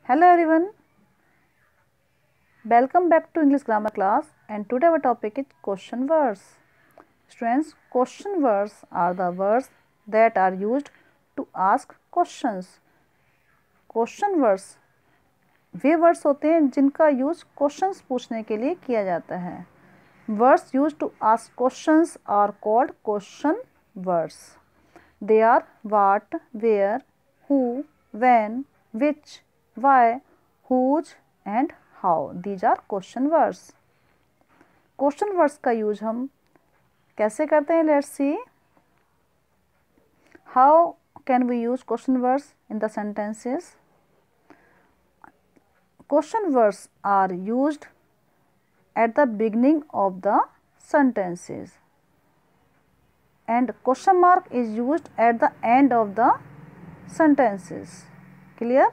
Hello everyone, welcome back to English grammar class and today our topic is question words. Students, question words are the words that are used to ask questions. Question words वे words होते हैं जिनका use questions पूछने के लिए किया जाता है. Words used to ask questions are called question words. They are what, where, who, when, which, why, whose and how. These are question words. Question words का यूज हम कैसे करते हैं? Let's see. How can we use question words in the sentences? Question words are used at the beginning of the sentences and question mark is used at the end of the sentences. Clear?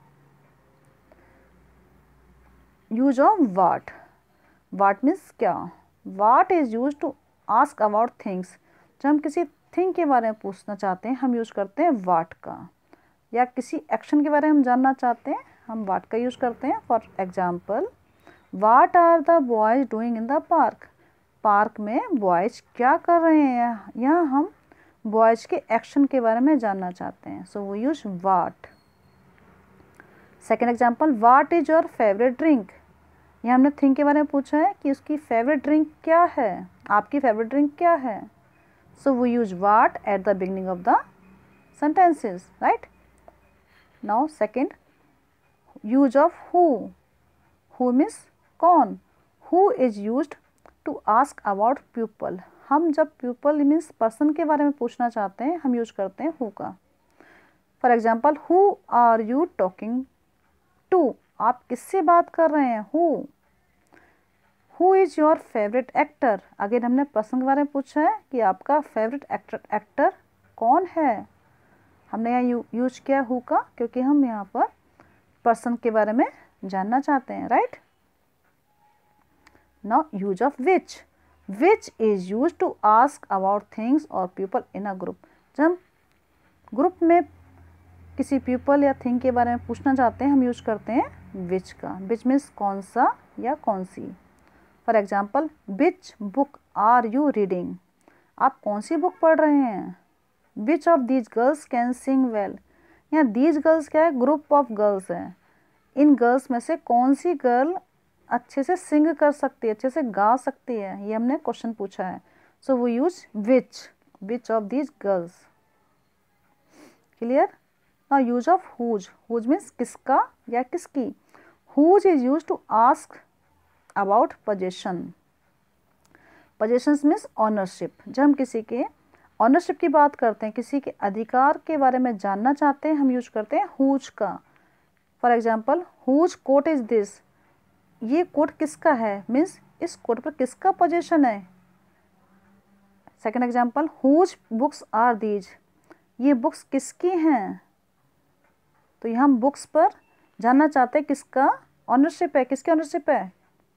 Use of what. What means क्या? What is used to ask about things. जब हम किसी thing के बारे में पूछना चाहते हैं हम यूज करते हैं what का, या किसी एक्शन के बारे में हम जानना चाहते हैं हम what का यूज करते हैं. For example, What are the boys doing in the park? Park में बॉयज क्या कर रहे हैं? यहाँ हम बॉयज के एक्शन के बारे में जानना चाहते हैं. सो वो use what. Second example, what is your favourite drink. यहाँ हमने थिंग के बारे में पूछा है कि उसकी फेवरेट ड्रिंक क्या है, आपकी फेवरेट ड्रिंक क्या है. सो वो use what at the beginning of the sentences. Right. Now second, use of who. Who means कौन. Who is used to ask about people. हम जब पीपल मीन्स पर्सन के बारे में पूछना चाहते हैं हम यूज करते हैं हु का. For example, who are you talking to. आप किससे बात कर रहे हैं? Who. Who is your favourite actor. Again हमने पर्सन के बारे में पूछा है कि आपका फेवरेट एक्टर कौन है. हमने यहाँ यूज किया हु का क्योंकि हम यहाँ पर पर्सन के बारे में जानना चाहते हैं. Right. Now use of which. Which is used to ask about things or people in a group. जब हम ग्रुप में किसी पीपल या थिंग के बारे में पूछना चाहते हैं हम यूज करते हैं which का. which means कौन सा या कौन सी. For example, which book are you reading. आप कौन सी बुक पढ़ रहे हैं. which of these girls can sing well. यहाँ these girls क्या है? ग्रुप ऑफ गर्ल्स है. इन गर्ल्स में से कौन सी गर्ल अच्छे से सिंग कर सकती है, अच्छे से गा सकती है, ये हमने क्वेश्चन पूछा है. सो वो use which of these girls. Clear. Now use of whose. Whose means किसका या किसकी. Whose is use to ask about possession. Possessions means ownership. जब हम किसी के ऑनरशिप की बात करते हैं, किसी के अधिकार के बारे में जानना चाहते हैं हम यूज करते हैं हुज का. For example, whose coat is this. ये कोट किसका है मीन्स इस कोट पर किसका पोजीशन है. Second example, whose books are these. ये बुक्स किसकी हैं. तो यहाँ हम बुक्स पर जानना चाहते हैं किसका ऑनरशिप है, किसकी ऑनरशिप है.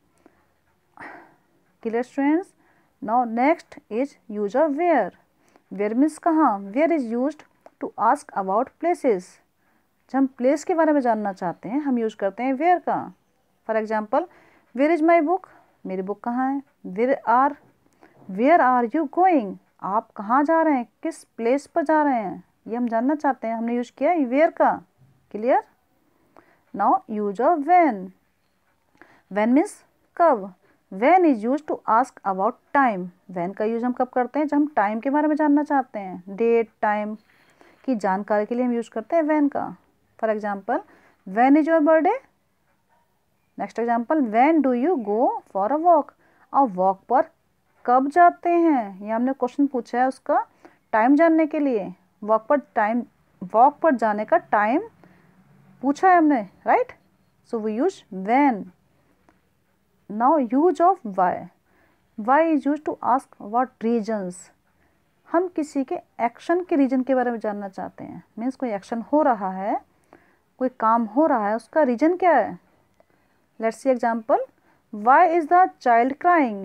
Clear students. Now next is use of where. Where means कहाँ. Where is used to ask about places. जब हम प्लेस के बारे में जानना चाहते हैं हम यूज करते हैं वेयर का. For example, where is my book. मेरी बुक कहाँ है. Where are you going. आप कहाँ जा रहे हैं, किस प्लेस पर जा रहे हैं, ये हम जानना चाहते हैं, हमने यूज किया वेयर का. Clear. Now use of when. When means कब. When is use to ask about time. When का यूज हम कब करते हैं जब हम टाइम के बारे में जानना चाहते हैं, डेट टाइम की जानकारी के लिए हम यूज करते हैं व्हेन का. For example, when is your birthday. Next example, when do you go for a walk. आप वॉक पर कब जाते हैं, ये हमने क्वेश्चन पूछा है उसका टाइम जानने के लिए. वॉक पर जाने का टाइम पूछा है हमने. Right. So we use when. Now use of why. Why is use to ask about reasons. हम किसी के एक्शन के रीजन के बारे में जानना चाहते हैं. मीन्स कोई एक्शन हो रहा है, कोई काम हो रहा है, उसका रीजन क्या है. Let's see example. Why is the child crying?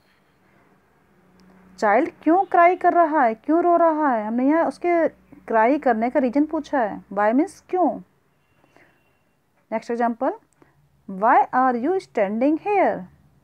Child क्यों क्राई कर रहा है, क्यों रो रहा है. हमने यहाँ उसके क्राई करने का रीजन पूछा है. वाई मीन्स क्यों. Next example, why are you standing here,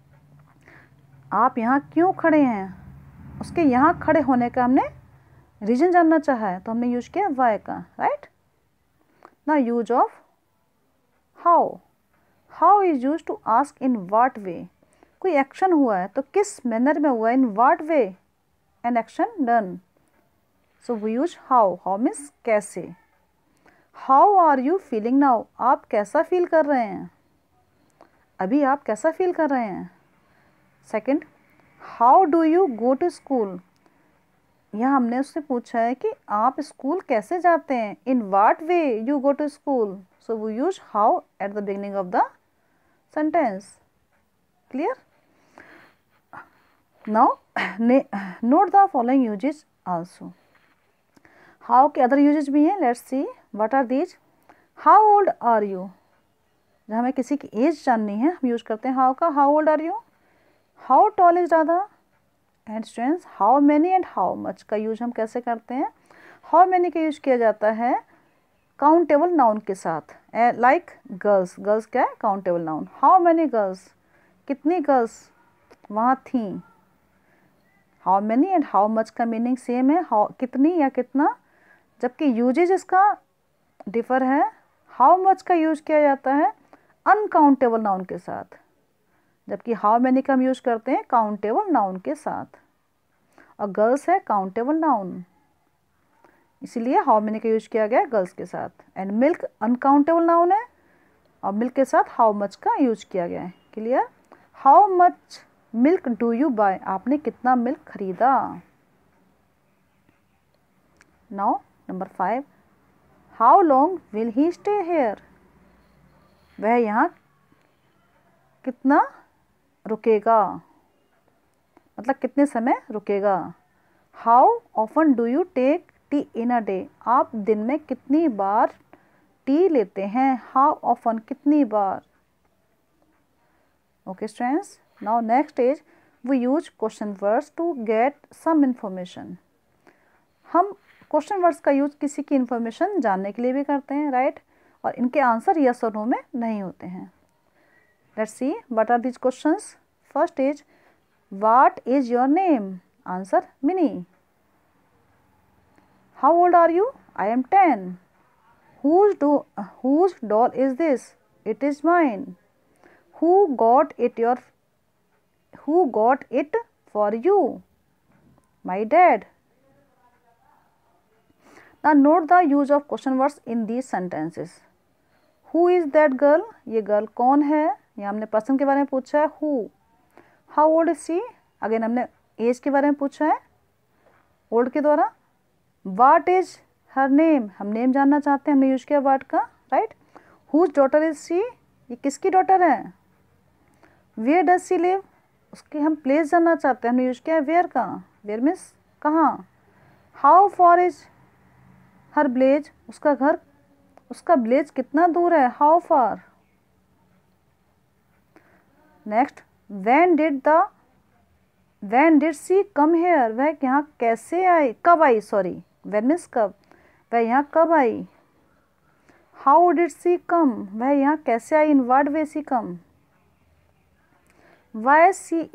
आप यहाँ क्यों खड़े हैं। उसके यहाँ खड़े होने का हमने रीजन जानना चाहा है तो हमने यूज किया वाई का, राइट। ना use of how, how is use to ask in what way, कोई एक्शन हुआ है तो किस मैनर में हुआ है, in what way an action done, so we use how, how means कैसे। How are you feeling now, आप कैसा फील कर रहे हैं, अभी आप कैसा फील कर रहे हैं। Second, how do you go to school, यहाँ हमने उससे पूछा है कि आप स्कूल कैसे जाते हैं, in what way you go to school, so we use how at the beginning of the sentence, clear. Now note the following uses also, how के अदर यूजेस भी हैं, let's see what are these. How old are you, जब हमें किसी की as जाननी है हम यूज करते हैं हाउ का, how old are you. How tall is Radha, and students how many and how much का यूज हम कैसे करते हैं, हाउ मैनी का यूज किया जाता है काउंटेबल नाउन के साथ, लाइक गर्ल्स, गर्ल्स क्या है countable noun, how many girls, कितनी गर्ल्स वहाँ थी। How many and how much का मीनिंग सेम है, हाउ कितनी या कितना, जबकि यूजेज इसका डिफर है। हाउ मच का यूज किया जाता है अनकाउंटेबल नाउन के साथ, जबकि हाउ मैनी का हम यूज करते हैं काउंटेबल नाउन के साथ, और गर्ल्स है काउंटेबल नाउन, इसीलिए हाउ मैनी का यूज किया गया गर्ल्स के साथ। एंड मिल्क अनकाउंटेबल नाउन है और मिल्क के साथ हाउ मच का यूज किया गया है, clear. How much milk do you buy, आपने कितना मिल्क खरीदा। Now number 5, how long will he stay here, वह यहाँ कितना रुकेगा, मतलब कितने समय रुकेगा। How often do you take tea in a day, आप दिन में कितनी बार टी लेते हैं, हाउ ऑफन कितनी बार। Okay students, now next is we use question words to get some information, हम क्वेश्चन वर्ड्स का यूज किसी की इंफॉर्मेशन जानने के लिए भी करते हैं, राइट, और इनके आंसर यस और नो में नहीं होते हैं। Let's see what are these questions. First is what is your name, answer Mini. How old are you, I am 10। whose doll is this, it is mine। who got it for you, my dad। Now note the use of question words in these sentences। Who is that girl, ये girl कौन है, ये हमने person के बारे में पूछा है who। How old is she, again हमने एज के बारे में पूछा है ओल्ड के द्वारा। What is her name, हम नेम जानना चाहते हैं, हमने यूज किया what का, right. Whose daughter is she, ये किसकी डॉटर है। Where does she live, उसकी हम प्लेस जानना चाहते हैं, हमने यूज किया where का, where मीन्स कहाँ। How far is her village, उसका घर, उसका विलेज कितना दूर है, how far. Next, when did she come here, वह यहाँ कैसे आई, कब आई, सॉरी when मीन्स कब, वह यहाँ कब आई। how did she come, वह यहाँ कैसे आई, in what way she come। why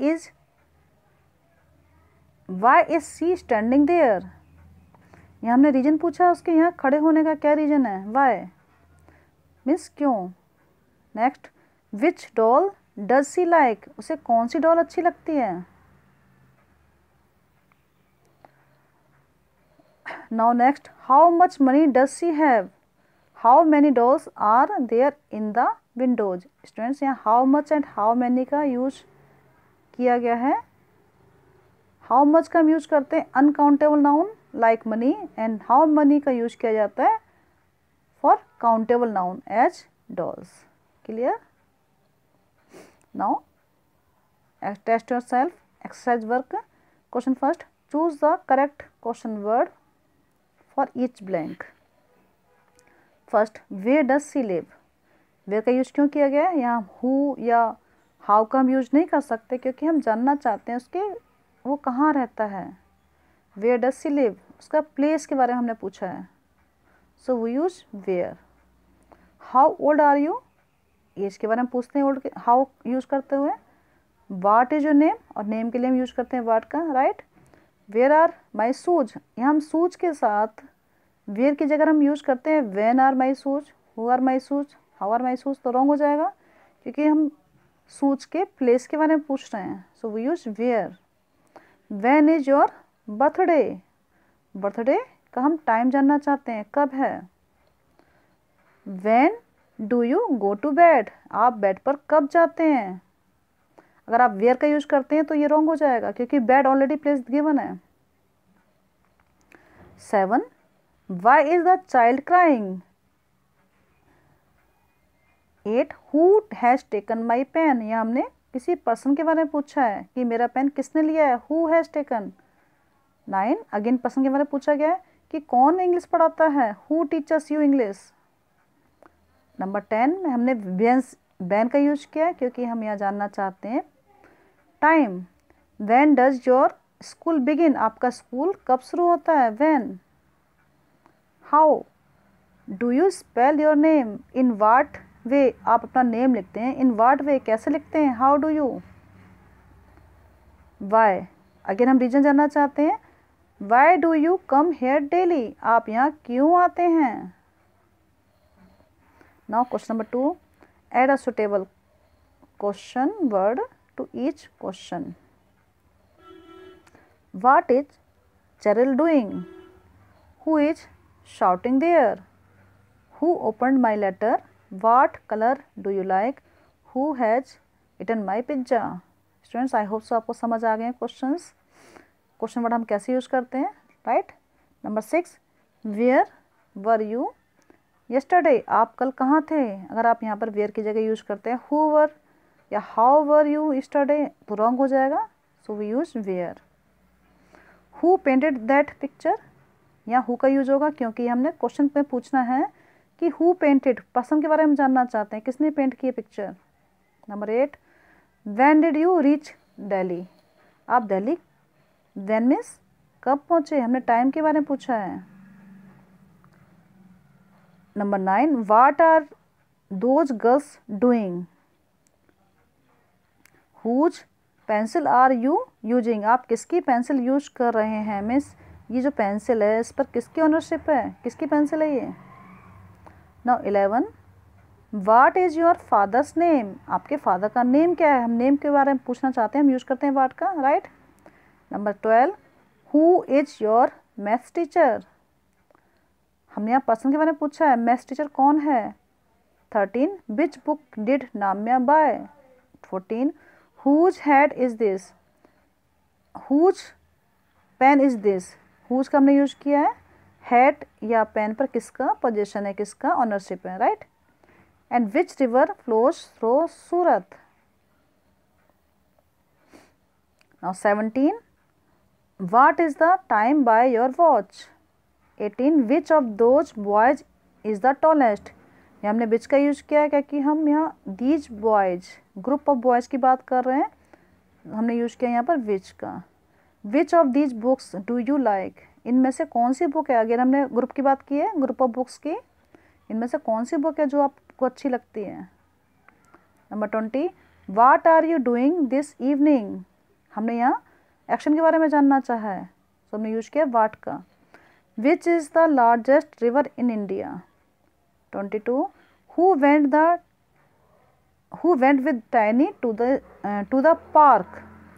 is she standing there, यहाँ हमने रीजन पूछा, उसके यहाँ खड़े होने का क्या रीजन है, वाई मीन्स क्यों। Next, which doll does she like, उसे कौन सी डॉल अच्छी लगती है। Now next, how much money does she have, how many dolls are there in the windows. Students, यहाँ how much and how many का use किया गया है। हाउ मच का हम यूज करते हैं uncountable noun like money, and how money का यूज किया जाता है for countable noun as dolls, clear. Now test yourself, exercise work. Question first, choose the correct question word for each blank. First, where does she live, where का use क्यों किया गया है, यहाँ हु या हाउ का हम use नहीं कर सकते क्योंकि हम जानना चाहते हैं उसके वो कहाँ रहता है। वेयर डज सी लिव, उसका प्लेस के बारे में हमने पूछा है, so we use where. How old are you, age के बारे में पूछते हैं ओल्ड के हाउ यूज़ करते हुए, वाट इज योर नेम, और नेम के लिए हम यूज करते हैं वाट का, right. Where are my shoes, यहाँ हम शूज के साथ वेयर की जगह हम यूज करते हैं when are my shoes, who are my shoes, how are my shoes, तो रॉन्ग हो जाएगा क्योंकि हम शूज के प्लेस के बारे में पूछ रहे हैं, so we use where. When is your birthday, birthday का हम टाइम जानना चाहते हैं, कब है। When do you go to bed, आप बेड पर कब जाते हैं। अगर आप वेयर का यूज करते हैं तो ये रॉन्ग हो जाएगा क्योंकि बेड ऑलरेडी प्लेस गिवन है। 7 why is the child crying. 8 who has taken my pen, यह हमने किसी पर्सन के बारे में पूछा है कि मेरा पेन किसने लिया है, who has taken. 9 again person के बारे में पूछा गया है कि कौन इंग्लिश पढ़ाता है, who teaches you English. Number 10 में हमने वैन का यूज किया है क्योंकि हम यहाँ जानना चाहते हैं time. When does your school begin, आपका स्कूल कब शुरू होता है, when. How do you spell your name, in what way, आप अपना नेम लिखते हैं, इन वाट वे, कैसे लिखते हैं, how do you. Why again हम रीजन जानना चाहते हैं, why do you come here daily, आप यहाँ क्यों आते हैं। Now question number 2, add a suitable question word to each question. What is Cheryl doing? Who is shouting there? Who opened my letter? What color do you like? Who has eaten my pizza? Students, I hope so आपको समझ आ गए हैं questions, question word हम कैसे use करते हैं, right. Number 6, where were you yesterday, आप कल कहाँ थे। अगर आप यहाँ पर वेयर की जगह यूज करते हैं हु वर या हाउ वर यू यस्टरडे तो रॉन्ग हो जाएगा, so we use where. Who painted that picture, यहाँ हु का यूज होगा क्योंकि हमने क्वेश्चन में पूछना है कि हु पेंटेड, पर्सन के बारे में जानना चाहते हैं किसने पेंट किए picture. Number 8, when did you reach Delhi, आप दिल्ली व्हेन मीन्स कब पहुँचे, हमने टाइम के बारे में पूछा है। Number 9, what are those girls doing, whose pencil are you using, आप किसकी पेंसिल यूज कर रहे हैं, मीन्स ये जो पेंसिल है इस पर किसकी ओनरशिप है, किसकी पेंसिल है ये। Now 11, what is your father's name, आपके फादर का नेम क्या है, हम नेम के बारे में पूछना चाहते हैं, हम यूज करते हैं वाट का, right. Number 12, who is your maths teacher, हमने यहाँ पर्सन के बारे में पूछा है, मैथ्स टीचर कौन है। 13, which book did Namya buy. 14, whose hat is this, whose pen is this, whose का हमने यूज किया है, हैट या पेन पर किसका पोजीशन है, किसका ऑनरशिप है, right. And which river flows through Surat. Now 17, what is the time by your watch. 18, which of those boys is the tallest, ये हमने विच का यूज किया है क्योंकि हम यहाँ these boys group of boys की बात कर रहे हैं, हमने यूज किया यहाँ पर विच का। Which of these books do you like, इनमें से कौन सी बुक है, अगर हमने ग्रुप की बात की है, ग्रुप ऑफ बुक्स की, इनमें से कौन सी बुक है जो आपको अच्छी लगती है। Number 20, what are you doing this evening, हमने यहाँ एक्शन के बारे में जानना चाहा है, तो हमने यूज किया वाट का। Which is the largest river in India. 22, who went with Tiny to the park,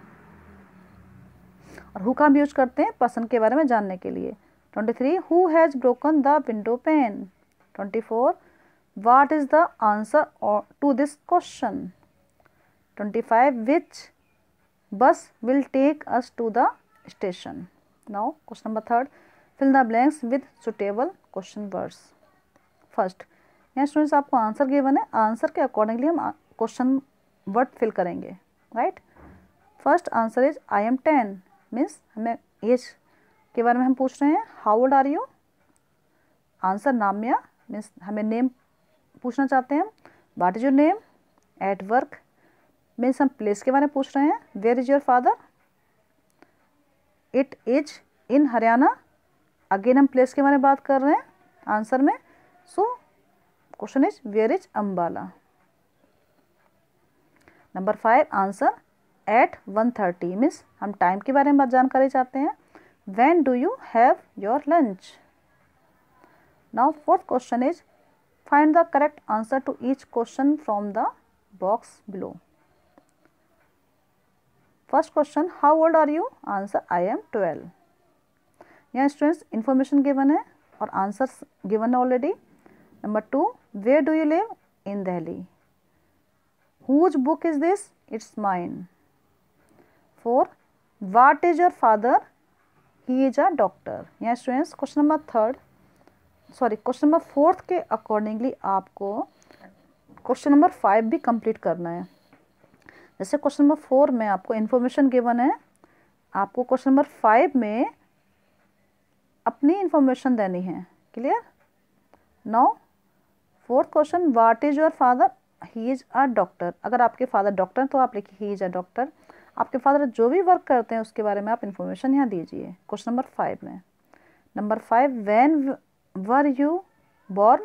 और who का हम यूज करते हैं पर्सन के बारे में जानने के लिए। 23, who has broken the window pane। 24, what is the answer to this question। 25, which bus will take us to the station। Now question number 3, fill the blanks with suitable question words। First, यहाँ students आपको answer given है, answer के accordingly हम question word fill करेंगे, right. First answer is I am 10, means हमें age के बारे में हम पूछ रहे हैं, how old are you. Answer Namya, means हमें नेम पूछना चाहते हैं, what is your name. At work means हम प्लेस के बारे में पूछ रहे हैं, where is your father. It is in Haryana, again हम प्लेस के बारे में बात कर रहे हैं आंसर में, so question is where is Ambala. Number 5 answer at 1:30 means हम टाइम के बारे में जानकारी चाहते हैं। When do you have your lunch. Now fourth question is find the correct answer to each question from the box below. First question, how old are you. Answer, I am 12। यहाँ students information given है और answers given है already. Number 2, where do you live. In Delhi. Whose book is this. It's mine. 4, what is your father. He is a doctor. यहाँ students question number 4 के accordingly आपको question number 5 भी complete करना है। जैसे क्वेश्चन नंबर 4 में आपको इन्फॉर्मेशन गिवन है, आपको क्वेश्चन नंबर 5 में अपनी इन्फॉर्मेशन देनी है। Clear. Now fourth question, what is your father. He is a doctor. अगर आपके फादर डॉक्टर तो आप लिखिए ही इज अ डॉक्टर। आपके फादर जो भी वर्क करते हैं उसके बारे में आप इन्फॉर्मेशन यहाँ दीजिए क्वेश्चन नंबर 5 में। Number 5, when were you born.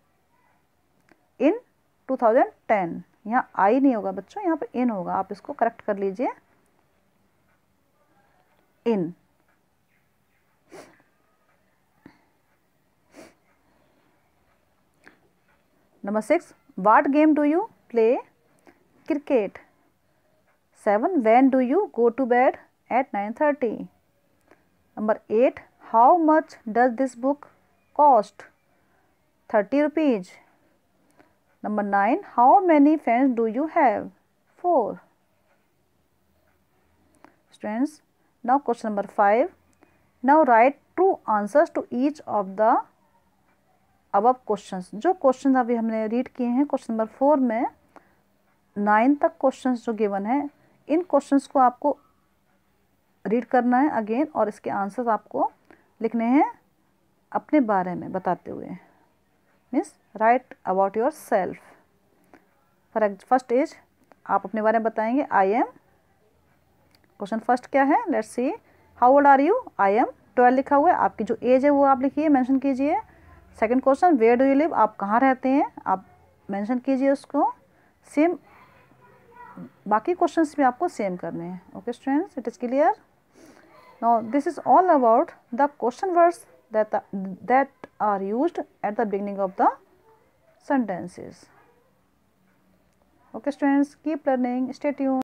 In 2010। यहाँ आई नहीं होगा बच्चों, यहाँ पे इन होगा, आप इसको करेक्ट कर लीजिए। In. Number 6, what game do you play. Cricket. 7, when do you go to bed. At 9:30। Number 8, how much does this book cost. 30 rupees. Number 9, how many friends do you have? 4. Students, now question number 5. Now write true answers to each of the above questions. जो question अभी हमने read किए हैं question number 4 में 9 तक questions जो given है, इन questions को आपको रीड करना है अगेन और इसके आंसर्स आपको लिखने हैं अपने बारे में बताते हुए। Means write about yourself. First is आप अपने बारे में बताएंगे। I am. क्वेश्चन फर्स्ट क्या है, let's see. How old are you. I am 12 लिखा हुआ है, आपकी जो एज है वो आप लिखिए, मेंशन कीजिए। Second question, where do you live, आप कहाँ रहते हैं, आप मेंशन कीजिए उसको। सेम बाकी क्वेश्चंस भी आपको सेम करने हैं। Okay students, it is clear. Now this is all about the question words that are used at the beginning of the sentences. Okay students, keep learning, stay tuned.